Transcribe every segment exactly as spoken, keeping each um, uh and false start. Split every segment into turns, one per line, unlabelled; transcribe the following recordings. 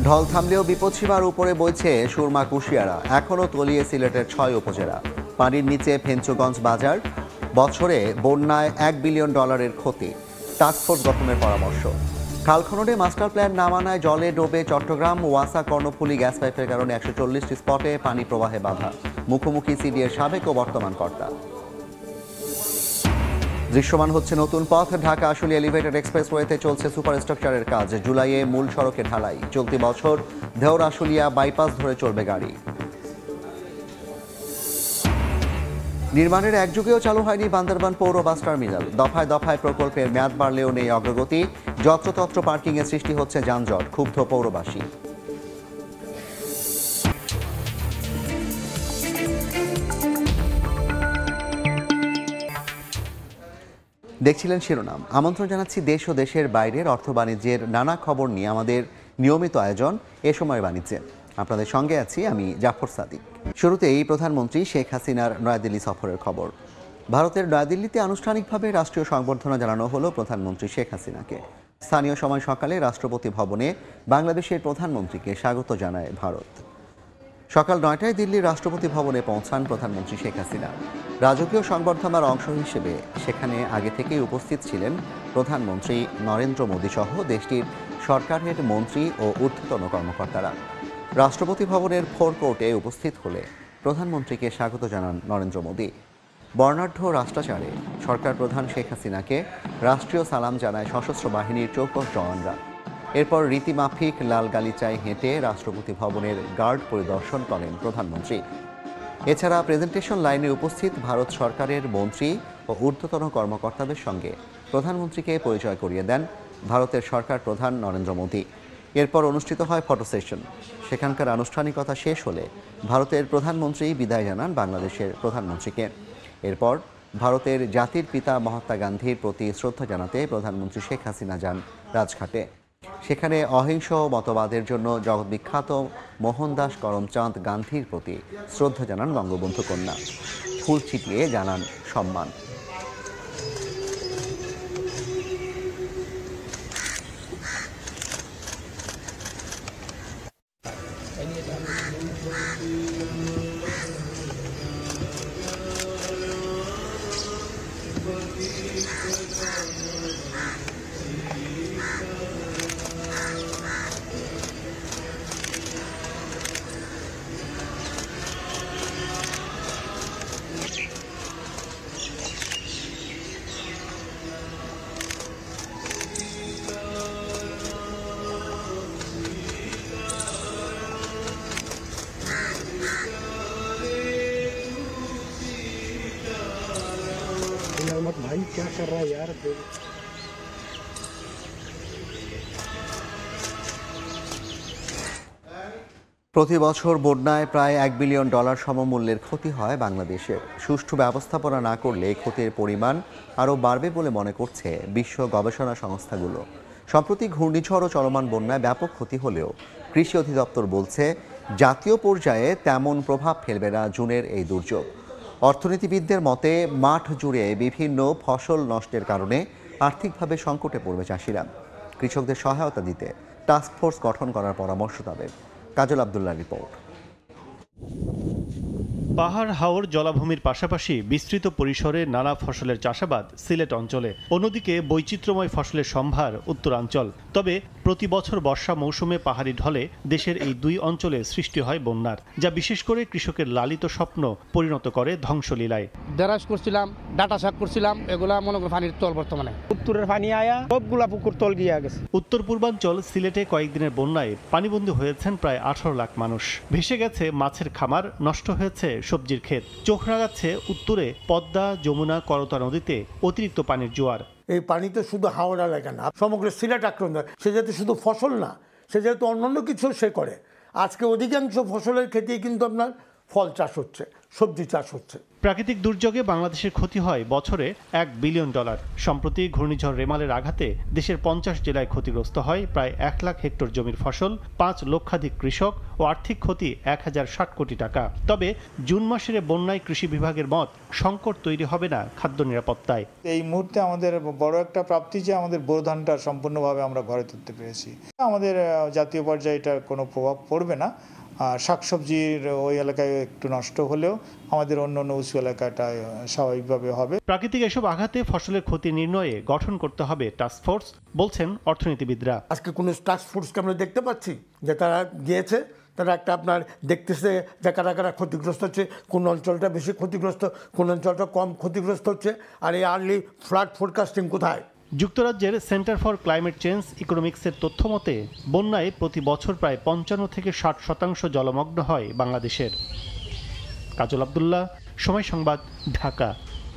ঢল থামলেও বিপদসীমার উপরে বইছে সুরমা কুশিয়ারা, এখনও তলিয়ে সিলেটের ছয় উপজেলা। পানির নিচে ফেঞ্চুগঞ্জ বাজার, বছরে বন্যায় এক বিলিয়ন ডলারের ক্ষতি। টাস্কফোর্স গঠনের পরামর্শ। খাল খননে মাস্টার প্ল্যান না মানায় জলে ডোবে চট্টগ্রাম। ওয়াসা কর্ণফুলী গ্যাস পাইপের কারণে একশো চল্লিশটি স্পটে পানি প্রবাহে বাধা। মুখোমুখি সিডিএর সাবেক ও বর্তমান কর্তা। দৃশ্যমান হচ্ছে নতুন পথ। ঢাকা আশুলিয়া এলিভেটেড এক্সপ্রেসওয়েতে চলছে সুপার স্ট্রাকচারের কাজ। জুলাইয়ে মূল সড়কে ঢালাই। চলতি বছর দেওর আশুলিয়া বাইপাস ধরে চলবে গাড়ি। নির্মাণের একযুগেও চালু হয়নি বান্দরবান পৌর বাস টার্মিনাল। দফায় দফায় প্রকল্পের মেয়াদ বাড়লেও নেই অগ্রগতি। যত্রতত্র পার্কিংয়ে সৃষ্টি হচ্ছে যানজট, ক্ষুব্ধ পৌরবাসী। দেখছিলেন শিরোনাম। আমন্ত্রণ জানাচ্ছি দেশ ও দেশের বাইরের অর্থ বাণিজ্যের নানা খবর নিয়ে আমাদের নিয়মিত আয়োজন এ সময় বাণিজ্যে। আপনাদের সঙ্গে আছি আমি জাফর সাদিক। শুরুতেই প্রধানমন্ত্রী শেখ হাসিনার নয়াদিল্লি সফরের খবর। ভারতের নয়াদিল্লিতে আনুষ্ঠানিকভাবে রাষ্ট্রীয় সংবর্ধনা জানানো হলো প্রধানমন্ত্রী শেখ হাসিনাকে। স্থানীয় সময় সকালে রাষ্ট্রপতি ভবনে বাংলাদেশের প্রধানমন্ত্রীকে স্বাগত জানায় ভারত। সকাল নয়টায় দিল্লির রাষ্ট্রপতি ভবনে পৌঁছান প্রধানমন্ত্রী শেখ হাসিনা। রাজকীয় সংবর্ধনার অংশ হিসেবে সেখানে আগে থেকেই উপস্থিত ছিলেন প্রধানমন্ত্রী নরেন্দ্র মোদী সহ দেশটির সরকারের মন্ত্রী ও ঊর্ধ্বতন কর্মকর্তারা। রাষ্ট্রপতি ভবনের ফোর কোর্টে উপস্থিত হলে প্রধানমন্ত্রীকে স্বাগত জানান নরেন্দ্র মোদী। বর্ণাঢ্য রাষ্ট্রাচারে সরকার প্রধান শেখ হাসিনাকে রাষ্ট্রীয় সালাম জানায় সশস্ত্র বাহিনীর চৌকস জওয়ানরা। এরপর রীতিমাফিক লাল গালিচায় হেঁটে রাষ্ট্রপতি ভবনের গার্ড পরিদর্শন করেন প্রধানমন্ত্রী। এছাড়া প্রেজেন্টেশন লাইনে উপস্থিত ভারত সরকারের মন্ত্রী ও ঊর্ধ্বতন কর্মকর্তাদের সঙ্গে প্রধানমন্ত্রীকে পরিচয় করিয়ে দেন ভারতের সরকার প্রধান নরেন্দ্র মোদী। এরপর অনুষ্ঠিত হয় ফটো সেশন। সেখানকার আনুষ্ঠানিকতা শেষ হলে ভারতের প্রধানমন্ত্রী বিদায় জানান বাংলাদেশের প্রধানমন্ত্রীকে। এরপর ভারতের জাতির পিতা মহাত্মা গান্ধীর প্রতি শ্রদ্ধা জানাতে প্রধানমন্ত্রী শেখ হাসিনা যান রাজঘাটে। সেখানে অহিংস মতবাদের জন্য জগৎবিখ্যাত মোহনদাস করমচাঁদ গান্ধীর প্রতি শ্রদ্ধা জানান বঙ্গবন্ধু কন্যা। ফুল ছিটিয়ে জানান সম্মান।
भाई क्या कर रहा है यार।
প্রতি বছর বন্যায় প্রায় এক বিলিয়ন ডলার সমমূল্যের ক্ষতি হয় বাংলাদেশের। সুষ্ঠু ব্যবস্থাপনা না করলে ক্ষতির পরিমাণ আরও বাড়বে বলে মনে করছে বিশ্ব গবেষণা সংস্থাগুলো। সম্প্রতি ঘূর্ণিঝড় ও চলমান বন্যায় ব্যাপক ক্ষতি হলেও কৃষি অধিদপ্তর বলছে জাতীয় পর্যায়ে তেমন প্রভাব ফেলবে না জুনের এই দুর্যোগ। অর্থনীতিবিদদের মতে মাঠ জুড়ে বিভিন্ন ফসল নষ্টের কারণে আর্থিকভাবে সংকটে পড়বে চাষিরা। কৃষকদের সহায়তা দিতে টাস্কফোর্স গঠন করার পরামর্শ তাদের। কাজল আব্দুল্লাহর রিপোর্ট।
পাহাড় হাওর জলাভূমির পাশাপাশি বিস্তৃত পরিসরে নানা ফসলের চাষাবাদ সিলেট অঞ্চলে, অন্যদিকে বৈচিত্র্যময় ফসলের সম্ভার উত্তরাঞ্চল। তবে প্রতি বছর বর্ষা মৌসুমে পাহাড়ি ঢলে দেশের এই দুই অঞ্চলে সৃষ্টি হয় বন্যার, যা বিশেষ করে কৃষকের লালিত স্বপ্ন পরিণত করে ধ্বংসলীলায়।
দেরাজ করছিলাম, ডাটা শাক করছিলাম, এগুলা মনে করেন পানির তল। বর্তমানে উত্তরের পানি আয়া সবগুলা পুকুর তল গিয়ে গেছে।
উত্তর পূর্বাঞ্চল সিলেটে কয়েকদিনের বন্যায় পানিবন্দী হয়েছেন প্রায় আঠারো লাখ মানুষ। ভেসে গেছে মাছের খামার, নষ্ট হয়েছে সবজির ক্ষেত। চোখ রাঙাচ্ছে উত্তরে পদ্মা, যমুনা, করতা নদীতে অতিরিক্ত পানির জোয়ার।
এই পানি তো শুধু হাওড় এলাকা না, সমগ্র সিলেট আক্রান্ত। সে যেহেতু শুধু ফসল না, সে যেহেতু অন্যান্য কিছু সে করে। আজকে অধিকাংশ ফসলের ক্ষেত্রেই কিন্তু আপনার ফল চাষ হচ্ছে, সবজি চাষ হচ্ছে।
প্রাকৃতিক দুর্যোগে বাংলাদেশের ক্ষতি হয় বছরে এক বিলিয়ন ডলার। সম্প্রতি ঘূর্ণিঝড় রেমালের আঘাতে দেশের পঞ্চাশ জেলায় ক্ষতিগ্রস্ত হয় প্রায় এক লাখ হেক্টর জমির ফসল, পাঁচ লক্ষাধিক কৃষক ও আর্থিক ক্ষতি এক হাজার ষাট কোটি টাকা। তবে জুন মাসের বন্যায় কৃষি বিভাগের মত সংকট তৈরি হবে না খাদ্য নিরাপত্তায়।
এই মুহূর্তে আমাদের বড় একটা প্রাপ্তি যে আমাদের বোরো ধানটা সম্পূর্ণভাবে আমরা ঘরে তুলতে পেরেছি। আমাদের জাতীয় পর্যায়ে এটার কোনো প্রভাব পড়বে না। শাকসবজির ওই এলাকায় একটু নষ্ট হলেও আমাদের অন্য অন্য উঁচু এলাকাটায় স্বাভাবিকভাবে হবে।
প্রাকৃতিক এসব আঘাতে ফসলের ক্ষতি নির্ণয়ে গঠন করতে হবে টাস্ক ফোর্স, বলছেন অর্থনীতিবিদরা।
আজকে কোনো টাস্ক ফোর্সকে আমরা দেখতে পাচ্ছি যে তারা গিয়েছে, তারা একটা আপনার দেখতেছে যে কারা কারা ক্ষতিগ্রস্ত হচ্ছে, কোন অঞ্চলটা বেশি ক্ষতিগ্রস্ত, কোন অঞ্চলটা কম ক্ষতিগ্রস্ত হচ্ছে, আর এই আর্লি ফ্লাড ফোরকাস্টিং কোথায়।
যুক্তরাজ্যের সেন্টার ফর ক্লাইমেট চেঞ্জ ইকোনমিক্সের তথ্য মতে বন্যায় প্রতি বছর প্রায় পঞ্চান্ন থেকে ষাট শতাংশ জলমগ্ন হয় বাংলাদেশের। কাজল আব্দুল্লাহ, সময় সংবাদ, ঢাকা।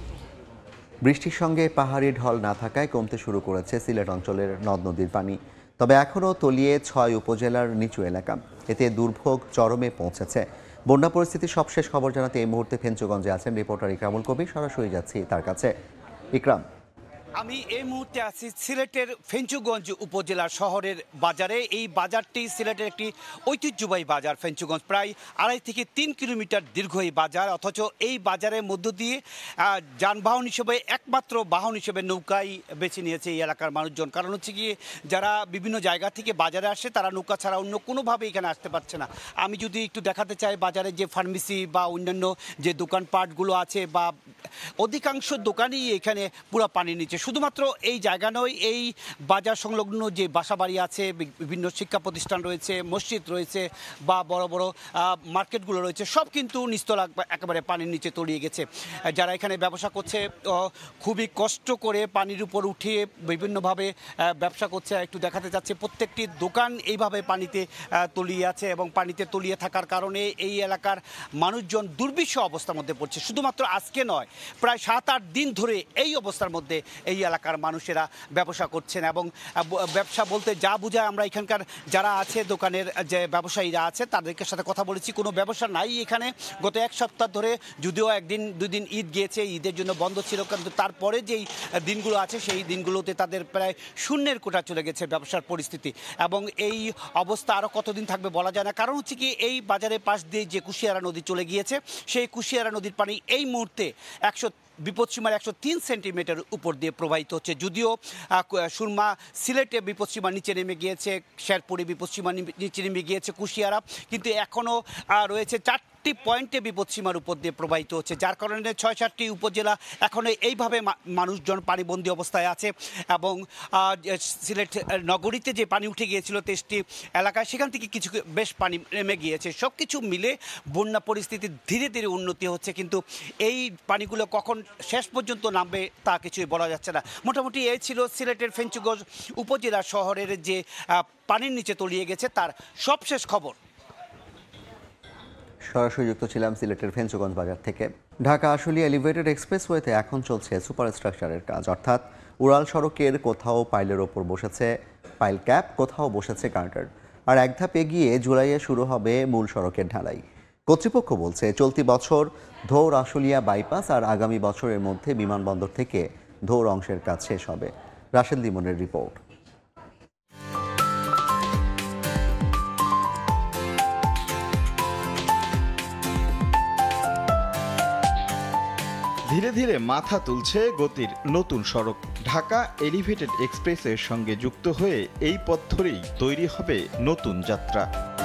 বৃষ্টির সঙ্গে পাহাড়ি ঢল না থাকায় কমতে শুরু করেছে সিলেট অঞ্চলের নদ নদীর পানি, তবে এখনও তলিয়ে ছয় উপজেলার নিচু এলাকা। এতে দুর্ভোগ চরমে পৌঁছেছে। বন্যা পরিস্থিতির সবশেষ খবর জানাতে এই মুহূর্তে ফেঞ্চুগঞ্জে আছেন রিপোর্টার ইকরামুল কবির। সরাসরি যাচ্ছি তার কাছে। ইকরাম,
আমি এই মুহূর্তে আছি সিলেটের ফেঞ্চুগঞ্জ উপজেলা শহরের বাজারে। এই বাজারটি সিলেটের একটি ঐতিহ্যবাহী বাজার। ফেঞ্চুগঞ্জ প্রায় আড়াই থেকে তিন কিলোমিটার দীর্ঘ এই বাজার, অথচ এই বাজারের মধ্য দিয়ে যানবাহন হিসেবে একমাত্র বাহন হিসেবে নৌকাই বেছে নিয়েছে এই এলাকার মানুষজন। কারণ হচ্ছে গিয়ে যারা বিভিন্ন জায়গা থেকে বাজারে আসে তারা নৌকা ছাড়া অন্য কোনোভাবে এখানে আসতে পারছে না। আমি যদি একটু দেখাতে চাই বাজারে যে ফার্মেসি বা অন্যান্য যে দোকানপাটগুলো আছে, বা অধিকাংশ দোকানই এখানে পুরো পানি নিচে। শুধুমাত্র এই জায়গা নয়, এই বাজার সংলগ্ন যে বাসাবাড়ি আছে, বিভিন্ন শিক্ষা প্রতিষ্ঠান রয়েছে, মসজিদ রয়েছে, বা বড় বড় মার্কেটগুলো রয়েছে, সব কিন্তু নিচতলা একেবারে পানির নিচে তলিয়ে গেছে। যারা এখানে ব্যবসা করছে খুবই কষ্ট করে পানির উপর উঠিয়ে বিভিন্নভাবে ব্যবসা করছে। একটু দেখাতে যাচ্ছে প্রত্যেকটি দোকান এইভাবে পানিতে তলিয়ে আছে, এবং পানিতে তলিয়ে থাকার কারণে এই এলাকার মানুষজন দুর্বিষহ অবস্থার মধ্যে পড়ছে। শুধুমাত্র আজকে নয়, প্রায় সাত আট দিন ধরে এই অবস্থার মধ্যে এই এলাকার মানুষেরা ব্যবসা করছেন। এবং ব্যবসা বলতে যা বোঝায়, আমরা এখানকার যারা আছে দোকানের যে ব্যবসায়ীরা আছে তাদেরকে সাথে কথা বলেছি, কোনো ব্যবসা নাই এখানে। গত এক সপ্তাহ ধরে, যদিও একদিন দুদিন ঈদ গিয়েছে, ঈদের জন্য বন্ধ ছিল, কিন্তু তারপরে যেই দিনগুলো আছে সেই দিনগুলোতে তাদের প্রায় শূন্যের কোঠা চলে গেছে ব্যবসার পরিস্থিতি। এবং এই অবস্থা আরও কতদিন থাকবে বলা যায় না। কারণ হচ্ছে কি, এই বাজারের পাশ দিয়ে যে কুশিয়ারা নদী চলে গিয়েছে, সেই কুশিয়ারা নদীর পানি এই মুহূর্তে একশো বিপদসীমার একশো তিন সেন্টিমিটার উপর দিয়ে প্রবাহিত হচ্ছে। যদিও সুরমা সিলেটে বিপদসীমা নিচে নেমে গিয়েছে, শেরপুরে বিপদসীমা নিচে নেমে গিয়েছে কুশিয়ারা, কিন্তু এখনও রয়েছে চারটি পয়েন্টে বিপদসীমার উপর দিয়ে প্রবাহিত হচ্ছে, যার কারণে ছয় সাতটি উপজেলা এখনও এইভাবে মানুষজন পানিবন্দী অবস্থায় আছে। এবং সিলেট নগরীতে যে পানি উঠে গিয়েছিল তেইশটি এলাকায়, সেখান থেকে কিছু বেশ পানি নেমে গিয়েছে। সব কিছু মিলে বন্যা পরিস্থিতি ধীরে ধীরে উন্নতি হচ্ছে, কিন্তু এই পানিগুলো কখন শেষ পর্যন্ত নামবে তা কিছুই বলা যাচ্ছে না। মোটামুটি এই ছিল সিলেটের ফেঞ্চুগঞ্জ উপজেলা শহরের যে পানির নিচে তলিয়ে গেছে তার সবশেষ খবর।
সরাসরি যুক্ত ছিলাম সিলেটের ফেঞ্চুগঞ্জ বাজার থেকে। ঢাকা আশুলিয়া এলিভেটেড এক্সপ্রেসওয়েতে এখন চলছে সুপার স্ট্রাকচারের কাজ, অর্থাৎ উড়াল সড়কের কোথাও পাইলের ওপর বসেছে পাইল ক্যাপ, কোথাও বসেছে গার্ডার, আর এক ধাপ এগিয়ে জুলাইয়ে শুরু হবে মূল সড়কের ঢালাই। কর্তৃপক্ষ বলছে চলতি বছর ধৌর আশুলিয়া বাইপাস আর আগামী বছরের মধ্যে বিমানবন্দর থেকে ধৌর অংশের কাজ শেষ হবে। রাশেদ লিমনের রিপোর্ট।
ধীরে ধীরে মাথা তুলছে গতির নতুন সড়ক। ঢাকা এলিভেটেড এক্সপ্রেসের সঙ্গে যুক্ত হয়ে এই পথ ধরেই তৈরি হবে নতুন যাত্রা।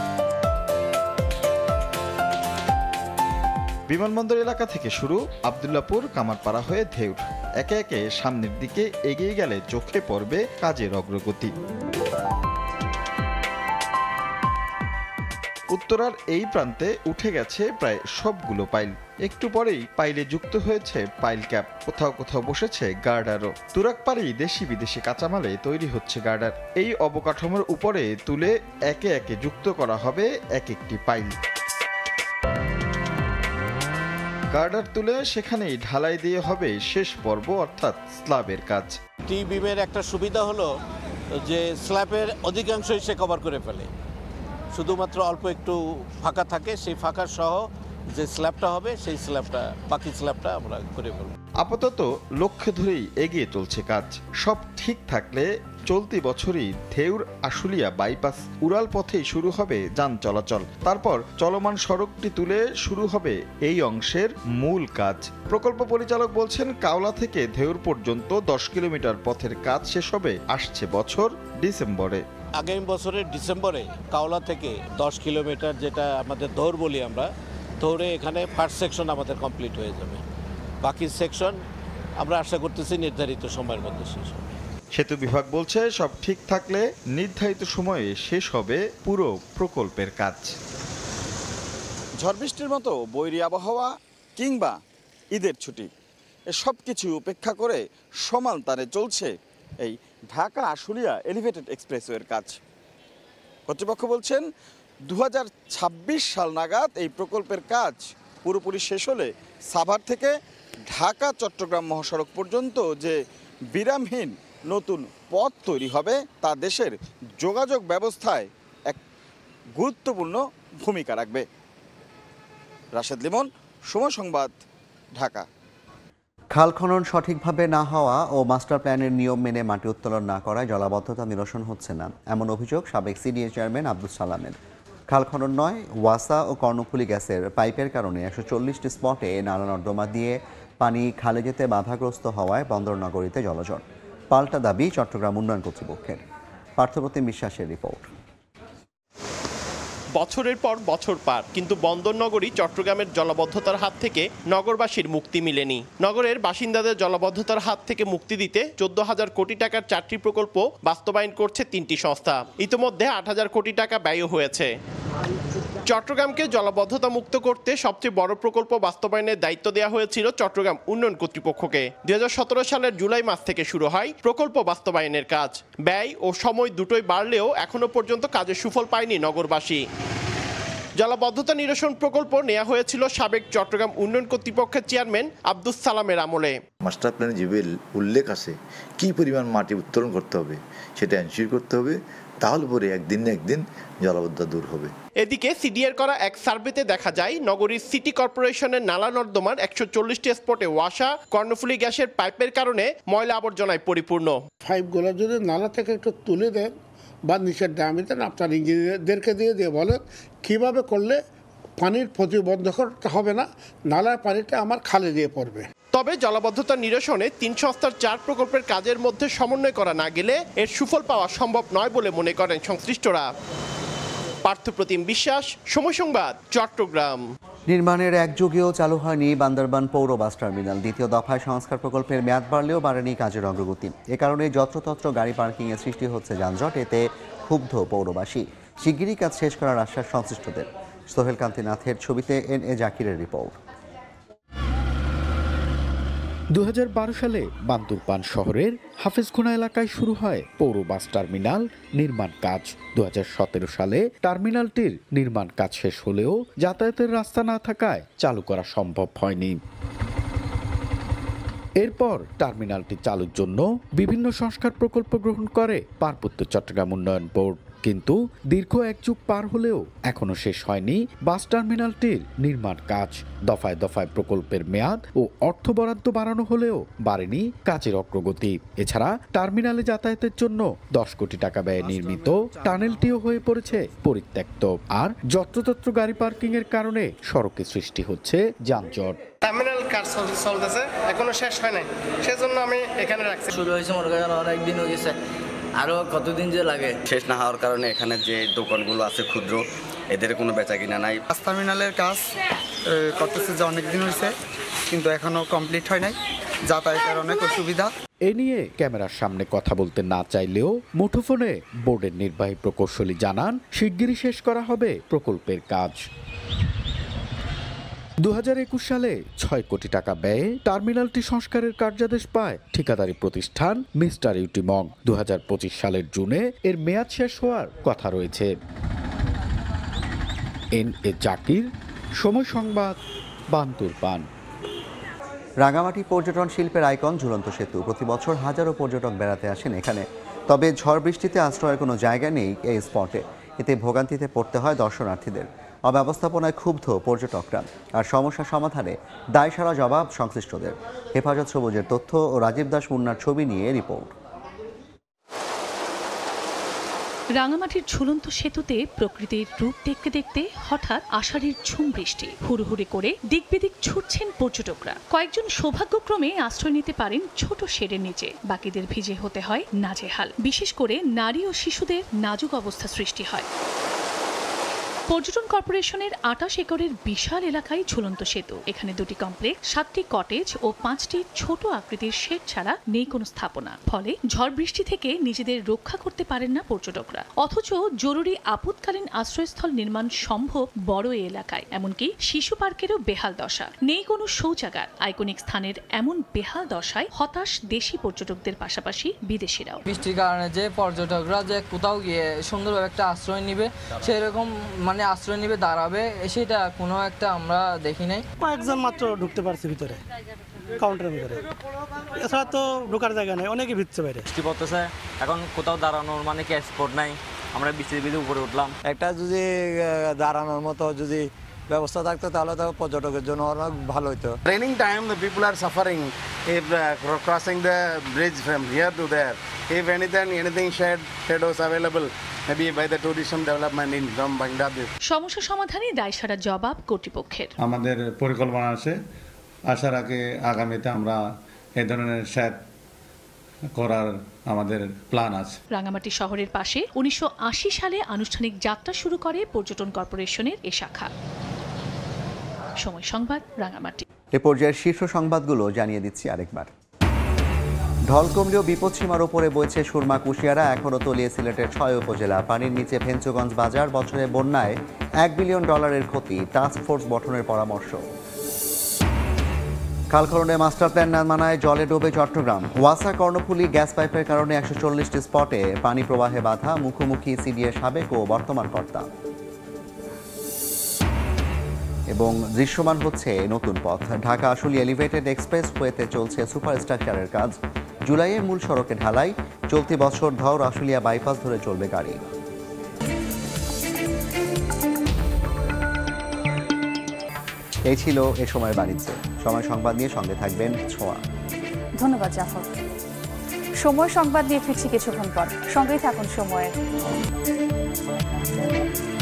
বিমানবন্দর এলাকা থেকে শুরু, আবদুল্লাপুর, কামারপাড়া হয়ে ধেউর, একে একে সামনের দিকে এগিয়ে গেলে চোখে পড়বে কাজের অগ্রগতি। উত্তরার এই প্রান্তে উঠে গেছে প্রায় সবগুলো পাইল। একটু পরেই পাইলে যুক্ত হয়েছে পাইল ক্যাপ, কোথাও কোথাও বসেছে গার্ডারও। তুরাগপাড়ি দেশি বিদেশি কাঁচামালে তৈরি হচ্ছে গার্ডার। এই অবকাঠামোর উপরে তুলে একে একে যুক্ত করা হবে এক একটি পাইল। গার্ডার তুলে সেখানেই ঢালাই দিয়ে হবে শেষ পর্ব, অর্থাৎ স্ল্যাবের কাজ।
টি বিমের একটা সুবিধা হলো যে স্ল্যাবের অধিকাংশই সে কভার করে ফেলে, শুধুমাত্র অল্প একটু ফাঁকা থাকে, সেই ফাঁকা সহ যে স্ল্যাবটা হবে সেই স্ল্যাবটা বাকি স্ল্যাবটা আমরা করে ফেলব।
আপাতত লক্ষ্য ধরেই এগিয়ে চলছে কাজ। সব ঠিক থাকলে চলতি বছরই ধেউর আশুলিয়া বাইপাস উড়াল পথেই শুরু হবে যান চলাচল। তারপর চলমান সড়কটি তুলে শুরু হবে এই অংশের মূল কাজ। প্রকল্প পরিচালক বলছেন, কাওলা থেকে ধেউর পর্যন্ত দশ কিলোমিটার পথের কাজ শেষ হবে আসছে বছর ডিসেম্বরে।
আগামী বছরের ডিসেম্বরে কাওলা থেকে দশ কিলোমিটার, যেটা আমাদের দৌড় বলি আমরা, দৌড়ে এখানে ফার্স্ট সেকশন আমাদের কমপ্লিট হয়ে যাবে। বাকি সেকশন আমরা আশা করতেছি নির্ধারিত সময়ের মধ্যে শেষ হবে।
সেতু বিভাগ বলছে, সব ঠিক থাকলে নির্ধারিত সময়ে শেষ হবে পুরো প্রকল্পের কাজ।
ঝড় বৃষ্টির মতো বৈরী আবহাওয়া কিংবা ঈদের ছুটি, সব কিছু উপেক্ষা করে সমান তারে চলছে এই ঢাকা আশুলিয়া এলিভেটেড এক্সপ্রেসওয়ের কাজ। কর্তৃপক্ষ বলছেন, দু হাজার ছাব্বিশ সাল নাগাদ এই প্রকল্পের কাজ পুরোপুরি শেষ হলে সাভার থেকে ঢাকা চট্টগ্রাম মহাসড়ক পর্যন্ত যে বিরামহীন নতুন পথ তৈরি হবে তা দেশের যোগাযোগ ব্যবস্থায় এক গুরুত্বপূর্ণ ভূমিকা রাখবে। রাশেদ লিমন, সময় সংবাদ, ঢাকা।
খাল খনন সঠিকভাবে না হওয়া ও মাস্টার প্ল্যানের নিয়ম মেনে মাটি উত্তোলন না করায় জলাবদ্ধতা নিরসন হচ্ছে না, এমন অভিযোগ সাবেক সিডিএ চেয়ারম্যান আব্দুস সালামের। খাল খনন নয়, ওয়াসা ও কর্ণফুলী গ্যাসের পাইপের কারণে একশো চল্লিশটি স্পটে নালা নর্দমা দিয়ে পানি খালে যেতে বাধাগ্রস্ত হওয়ায় বন্দরনগরীতে জলজট। পাল্টা দাবি চট্টগ্রাম উন্নয়ন কর্তৃপক্ষের। পার্থপ্রতিম বিশ্বাসের রিপোর্ট।
বছরের পর বছর পার, কিন্তু বন্দরনগরী চট্টগ্রামের জলাবদ্ধতার হাত থেকে নগরবাসীর মুক্তি মিলেনি। নগরের বাসিন্দাদের জলাবদ্ধতার হাত থেকে মুক্তি দিতে চোদ্দ হাজার কোটি টাকার চারটি প্রকল্প বাস্তবায়ন করছে তিনটি সংস্থা। ইতিমধ্যে আট হাজার কোটি টাকা ব্যয় হয়েছে। চট্টগ্রামকে জলাবদ্ধতা মুক্ত করতে সবচেয়ে বড় প্রকল্প বাস্তবায়নের দায়িত্ব দেওয়া হয়েছিল চট্টগ্রাম উন্নয়ন কর্তৃপক্ষকে। দুই হাজার সতেরো সালের জুলাই মাস থেকে শুরু হয় প্রকল্প বাস্তবায়নের কাজ। ব্যয় ও সময় দুটোই বাড়লেও এখনো পর্যন্ত কাজের সুফল পায়নি নগরবাসী। জলাবদ্ধতা নিরসন প্রকল্প নেওয়া হয়েছিল সাবেক চট্টগ্রাম উন্নয়ন কর্তৃপক্ষের চেয়ারম্যান আব্দুস সালামের আমলে।
মাস্টার প্ল্যানে যে উল্লেখ আছে কি পরিমাণ মাটি উত্তোলন করতে হবে সেটা এনশিওর করতে হবে, তাহলে পরে একদিন না একদিন জলাবদ্ধতা দূর হবে।
এদিকে সিডিএর করা এক সার্ভেতে দেখা যায়, নগরীর সিটি কর্পোরেশনের নালা নর্দমার একশো চল্লিশটি স্পটে ওয়াসা কর্ণফুলী গ্যাসের পাইপের কারণে ময়লা আবর্জনায় পরিপূর্ণ।
পাইপগুলো যদি নালা থেকে একটু তুলে দেন বা নিচের ড্রামে দেন, আপনার ইঞ্জিনিয়ারদেরকে দিয়ে দিয়ে বলেন কীভাবে করলে পানির প্রতিবন্ধক হবে না, নালার পানিটা আমার খালে দিয়ে পড়বে।
তবে জলাবদ্ধতা নিরসনে তিন সংস্থার চার প্রকল্পের কাজের মধ্যে সমন্বয় করা না গেলে এর সুফল পাওয়া সম্ভব নয় বলে মনে করেন সংশ্লিষ্টরা। পার্থপ্রতিম বিশ্বাস, সময় সংবাদ, চট্টগ্রাম।
নির্মাণের এক যুগেও চালু হয়নি বান্দরবান পৌর বাস টার্মিনাল। দ্বিতীয় দফায় সংস্কার প্রকল্পের মেয়াদ বাড়লেও বাড়েনি কাজের অগ্রগতি। এ কারণে যত্রতত্র গাড়ি পার্কিংয়ের সৃষ্টি হচ্ছে যানজট। এতে ক্ষুব্ধ পৌরবাসী। শিগগিরই কাজ শেষ করার আশ্বাস সংশ্লিষ্টদের। সোহেল কান্তিনাথের ছবিতে এন এ জাকিরের রিপোর্ট।
দু হাজার বারো সালে বান্দরবান শহরের হাফেজখোনা এলাকায় শুরু হয় পৌর বাস টার্মিনাল নির্মাণ কাজ। দু হাজার সতেরো সালে টার্মিনালটির নির্মাণ কাজ শেষ হলেও যাতায়াতের রাস্তা না থাকায় চালু করা সম্ভব হয়নি। এরপর টার্মিনালটি চালুর জন্য বিভিন্ন সংস্কার প্রকল্প গ্রহণ করে পার্বত্য চট্টগ্রাম উন্নয়ন বোর্ড। কিন্তু দীর্ঘ এক যুগ পার হলেও এখনো শেষ হয়নি বাস টার্মিনালটির নির্মাণ কাজ। দফায় দফায় প্রকল্পের মেয়াদ ও অর্থ বরাদ্দ বাড়ানো হলেও বাড়েনি কাজের অগ্রগতি। এছাড়া টার্মিনালে যাতায়াতের জন্য দশ কোটি টাকা ব্যয়ে নির্মিত টানেলটিও হয়ে পড়েছে পরিত্যক্ত। আর যত্রতত্র গাড়ি পার্কিং এর কারণে সড়কে সৃষ্টি হচ্ছে যানজট।
টার্মিনাল কাজ চলতেছে, এখনো শেষ হয় নাই, সেজন্য আমি এখানে রাখছি।
শুরু হয়েছে মনে করেন অনেক দিন হয়ে গেছে, আরো কতদিন যে লাগে।
শেষ না হওয়ার কারণে এখানে যে দোকানগুলো আছে ক্ষুদ্র, এদের কোনো বেচা কিনা নাই।
বাস টার্মিনালের কাজ করতেছে যে অনেক দিন হয়েছে, কিন্তু এখনো কমপ্লিট হয় নাই, যাতায়াতের অনেক অসুবিধা।
এ নিয়ে ক্যামেরার সামনে কথা বলতে না চাইলেও মুঠোফোনে বোর্ডের নির্বাহী প্রকৌশলী জানান শিগগিরই শেষ করা হবে প্রকল্পের কাজ। দু হাজার একুশ সালে ছয় কোটি টাকা ব্যয়ে টার্মিনালটি সংস্কারের কার্যাদেশ পায় ঠিকাদারি প্রতিষ্ঠান মিস্টার ইউটিমং। দু হাজার পঁচিশ সালের জুনে এর মেয়াদ শেষ হওয়ার কথা রয়েছে। এন এ জাকির, সময় সংবাদ, বান্দরবান।
রাঙামাটি পর্যটন শিল্পের আইকন ঝুলন্ত সেতু। প্রতি বছর হাজারো পর্যটক বেড়াতে আসেন এখানে। তবে ঝড় বৃষ্টিতে আশ্রয়ের কোনো জায়গা নেই এই স্পটে। এতে ভোগান্তিতে পড়তে হয় দর্শনার্থীদের। অব্যবস্থাপনায় ক্ষুব্ধ পর্যটকরা, আর সমস্যা সমাধানে দায়সারা জবাব সংশ্লিষ্টদের। হেফাজত সবুজের তথ্য ও রাজীব দাস মুন্নার ছবি নিয়ে রিপোর্ট।
রাঙামাটির ঝুলন্ত সেতুতে প্রকৃতির রূপ দেখতে দেখতে হঠাৎ আষাঢ়ের ঝুম বৃষ্টি। হুড়হুড়ি করে দিক বিদিক ছুটছেন পর্যটকরা। কয়েকজন সৌভাগ্যক্রমে আশ্রয় নিতে পারেন ছোট শেডের নিচে, বাকিদের ভিজে হতে হয় নাজেহাল। বিশেষ করে নারী ও শিশুদের নাজুক অবস্থা সৃষ্টি হয়। পর্যটন কর্পোরেশনের আটাশ একরের বিশাল এলাকায় ঝুলন্ত সেতু। এখানে দুটি কমপ্লেক্স, সাতটি কটেজ ও পাঁচটি ছোট আকৃতির শেড ছাড়া নেই কোনো স্থাপনা। ফলে ঝড় বৃষ্টি থেকে নিজেদের রক্ষা করতে পারেন না পর্যটকরা। অথচ জরুরি আপৎকালীন আশ্রয়স্থল নির্মাণ সম্ভব বড় এই এলাকায়। এমনকি শিশু পার্কেরও বেহাল দশা। নেই কোনো শৌচাগার। আইকনিক স্থানের এমন বেহাল দশায় হতাশ দেশি পর্যটকদের পাশাপাশি বিদেশিরাও।
বৃষ্টির কারণে যে পর্যটকরা যে কোথাও গিয়ে সুন্দরভাবে একটা আশ্রয় নিবে, সেরকম মানে আশ্রয় নিবে দাঁড়াবে, সেটা কোনো একটা আমরা দেখি নাই।
কয়েকজন মাত্র ঢুকতে পারছে ভিতরে, কাউন্টারের ভিতরে। এছাড়া তো ঢোকার জায়গা নেই, অনেকে ভিজছে বাইরে।
বৃষ্টি পড়তেছে, এখন কোথাও দাঁড়ানোর মানে কি স্পট নাই। আমরা বৃষ্টির ভিতরে উপরে উঠলাম।
একটা যদি দাঁড়ানোর মতো যদি ব্যবস্থা থাকতো তাহলে তো পর্যটকের জন্য অনেক ভালো হতো।
Raining time, the people are suffering if uh, crossing the bridge from here to there. If anything, anything shed, shadows available, maybe by the tourism development in from Bangladesh.
সমস্যা সমাধানে দায়সারা জবাব কর্তৃপক্ষের।
আমাদের পরিকল্পনা আছে, আশা রাখি আগামীতে আমরা এই ধরনের শেড করার আমাদের প্ল্যান আছে।
রাঙামাটি শহরের পাশে উনিশশো আশি সালে আনুষ্ঠানিক যাত্রা শুরু করে পর্যটন কর্পোরেশনের এ শাখা। সময় সংবাদ, রাঙামাটি।
এ পর্যায়ের শীর্ষ সংবাদগুলো জানিয়ে দিচ্ছি আরেকবার। ঢল কমলেও বিপদসীমার ওপরে বইছে সুরমা কুশিয়ারা, এখনও তলিয়ে সিলেটের ছয় উপজেলা। পানির নিচে ভেঞ্চুগঞ্জ বাজার, বছরে বন্যায় এক বিলিয়ন ডলারের ক্ষতি, টাস্ক ফোর্স গঠনের পরামর্শ। খালখননে মাস্টার প্ল্যান না মানায় জলে ডোবে চট্টগ্রাম। ওয়াসা কর্ণফুলী গ্যাস পাইপের কারণে একশো চল্লিশটি স্পটে পানি প্রবাহে বাধা, মুখোমুখি সিডিএর সাবেক ও বর্তমান কর্তা। এবং দৃশ্যমান হচ্ছে নতুন পথ। ঢাকা আশুলিয়া এলিভেটেড এক্সপ্রেস ওয়েতে চলছে সুপার স্ট্রাকচারের কাজ। জুলাইয়ে মূল সড়কে ঢালাই, চলতি বছর ধর আশুলিয়া বাইপাস ধরে চলবে গাড়ি। এই ছিল এ সময় বাণিজ্য। সময় সংবাদ নিয়ে সঙ্গে থাকবেন ছোঁয়া।
ধন্যবাদ জাফর। সময় সংবাদ নিয়ে ফিরছি কিছুক্ষণ পর, সঙ্গেই থাকুন সময়ে।